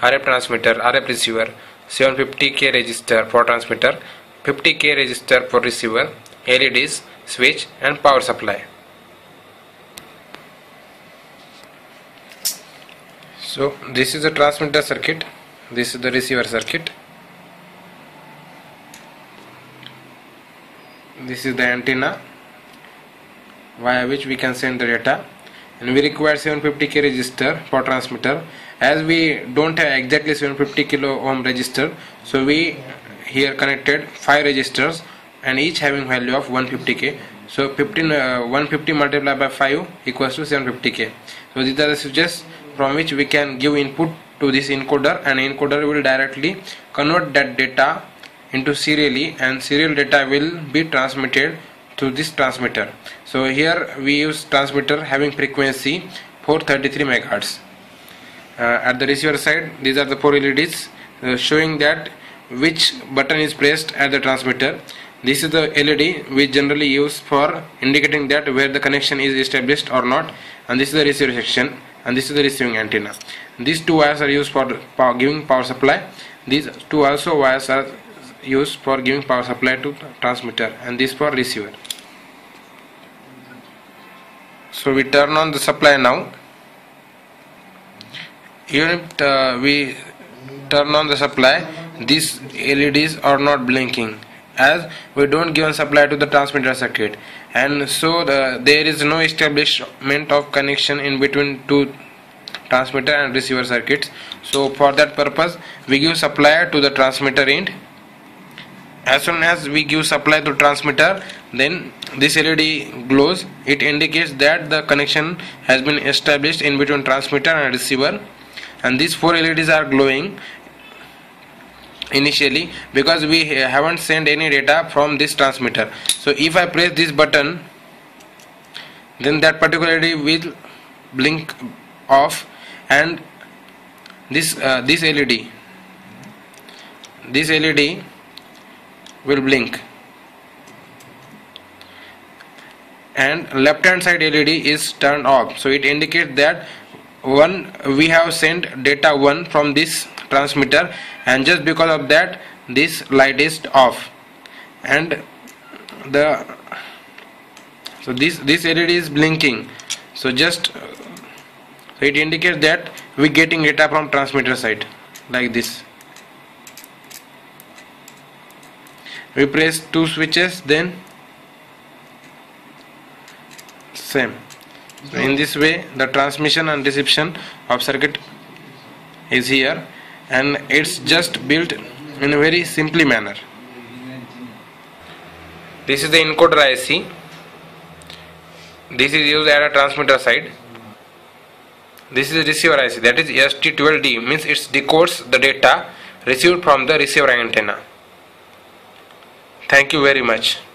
RF transmitter, RF receiver, 750K resistor for transmitter, 50K resistor for receiver, LEDs, switch and power supply. So this is the transmitter circuit, this is the receiver circuit, this is the antenna via which we can send the data, and we require 750K resistor for transmitter. As we don't have exactly 750 kilo ohm resistor, so we here connected 5 resistors and each having value of 150K. So 150 multiplied by 5 equals to 750K. So these are the switches from which we can give input to this encoder, and encoder will directly convert that data into serially, and serial data will be transmitted to this transmitter. So here we use transmitter having frequency 433 MHz. At the receiver side, these are the 4 LEDs showing that which button is pressed at the transmitter. This is the LED we generally use for indicating that where the connection is established or not, and this is the receiver section, and this is the receiving antenna. These 2 wires are used for giving power supply. These 2 also wires are used for giving power supply to transmitter, and this for receiver. So we turn on the supply now. Even if we turn on the supply, these LEDs are not blinking, as we don't give a supply to the transmitter circuit, and so there is no establishment of connection in between two transmitter and receiver circuits. So for that purpose we give supply to the transmitter end. As soon as we give supply to transmitter, then this LED glows. It indicates that the connection has been established in between transmitter and receiver, and these 4 LEDs are glowing initially because we haven't sent any data from this transmitter. So if I press this button, then that particular LED will blink off, and this LED will blink, and left hand side LED is turned off. So it indicates that we have sent data 1 from this transmitter, and just because of that this light is off, and this LED is blinking. So it indicates that we getting data from transmitter side like this. We press 2 switches, then same. So in this way the transmission and reception of circuit is here, and it's just built in a very simple manner. This is the encoder IC. This is used at a transmitter side. This is the receiver IC, that is HT12 D, means it decodes the data received from the receiver antenna. Thank you very much.